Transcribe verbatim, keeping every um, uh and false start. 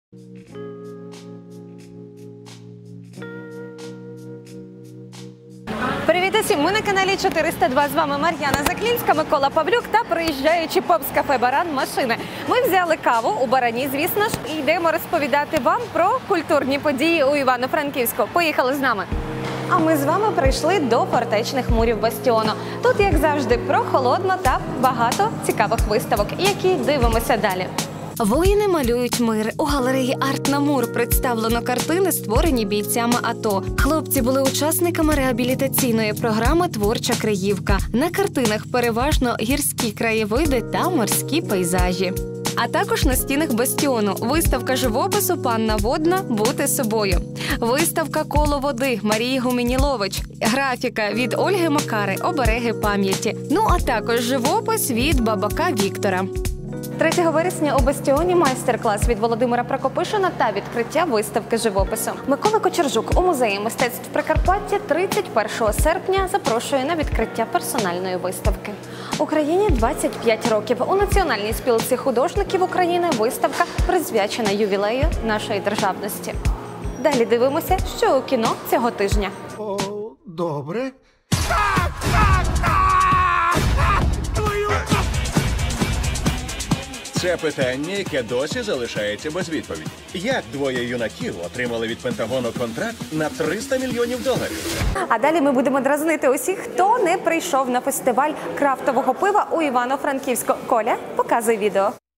Привіт усім! Ми на каналі чотириста два. З вами Мар'яна Заклінська, Микола Павлюк та приїжджаючи повз кафе «Баран» машини. Ми взяли каву у «Барані», звісно ж, і йдемо розповідати вам про культурні події у Івано-Франківську. Поїхали з нами! А ми з вами прийшли до фортечних мурів бастіону. Тут, як завжди, прохолодно та багато цікавих виставок, які дивимося далі. Воїни малюють мир. У галереї «Арт Намур» представлено картини, створені бійцями АТО. Хлопці були учасниками реабілітаційної програми «Творча Криївка». На картинах переважно гірські краєвиди та морські пейзажі. А також на стінах бастіону виставка живопису «Панна Водна. Бути собою». Виставка «Коло води» Марії Гуменілович. Графіка від Ольги Макари «Обереги пам'яті». Ну а також живопис від Бабака Віктора. третього вересня у бастіоні майстер-клас від Володимира Прокопишина та відкриття виставки живопису. Микола Кочержук у музеї мистецтв Прикарпаття тридцять першого серпня запрошує на відкриття персональної виставки. Україні двадцять п'ять років. У Національній спілці художників України виставка присвячена ювілею нашої державності. Далі дивимося, що у кіно цього тижня. О, добре. Це питання, яке досі залишається без відповіді. Як двоє юнаків отримали від Пентагону контракт на триста мільйонів доларів? А далі ми будемо дразнити усіх, хто не прийшов на фестиваль крафтового пива у Івано-Франківську. Коля, показуй відео.